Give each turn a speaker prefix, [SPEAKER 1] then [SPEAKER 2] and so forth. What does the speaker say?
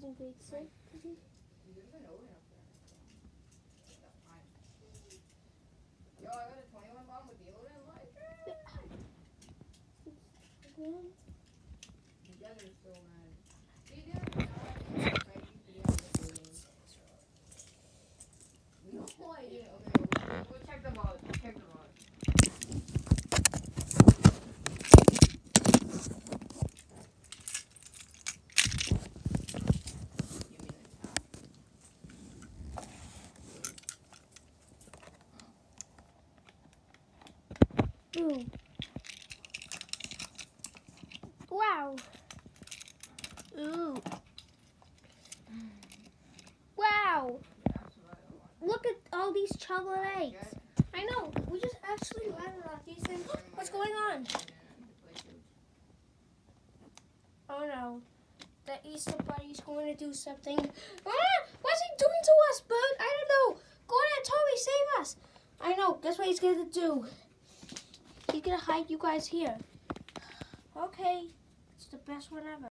[SPEAKER 1] in grade 6.
[SPEAKER 2] Yo, I got a 21 bomb with deodorant, like. You guys are so mad. See, dude, no idea. Okay, we'll check the ball. Check the ball.
[SPEAKER 1] Ooh. Wow. Ooh. Wow. Look at all these chocolate eggs. I know. We just actually landed on these things. What's going on? Oh no. The Easter Bunny's going to do something. Ah! What's he doing to us, Bert? I don't know. Go ahead, Toby, save us. I know. Guess what he's going to do? He's going to hide you guys here. Okay. It's the best one ever.